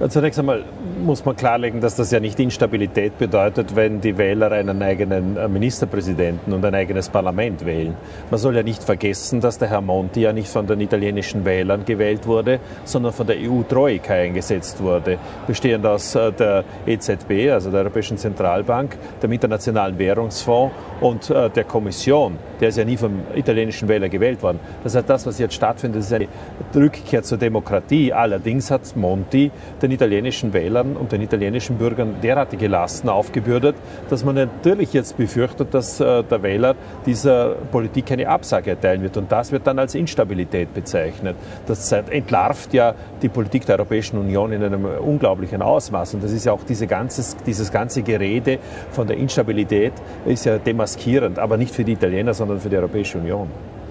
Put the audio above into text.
Zunächst einmal muss man klarlegen, dass das ja nicht Instabilität bedeutet, wenn die Wähler einen eigenen Ministerpräsidenten und ein eigenes Parlament wählen. Man soll ja nicht vergessen, dass der Herr Monti ja nicht von den italienischen Wählern gewählt wurde, sondern von der EU-Troika eingesetzt wurde, bestehend aus der EZB, also der Europäischen Zentralbank, dem Internationalen Währungsfonds und der Kommission. Der ist ja nie vom italienischen Wähler gewählt worden. Das heißt, das, was jetzt stattfindet, ist eine Rückkehr zur Demokratie. Allerdings hat Monti den italienischen Wählern und den italienischen Bürgern derartige Lasten aufgebürdet, dass man natürlich jetzt befürchtet, dass der Wähler dieser Politik eine Absage erteilen wird. Und das wird dann als Instabilität bezeichnet. Das entlarvt ja die Politik der Europäischen Union in einem unglaublichen Ausmaß. Und das ist ja auch dieses ganze Gerede von der Instabilität ist ja demaskierend, aber nicht für die Italiener, sondern für die Europäische Union.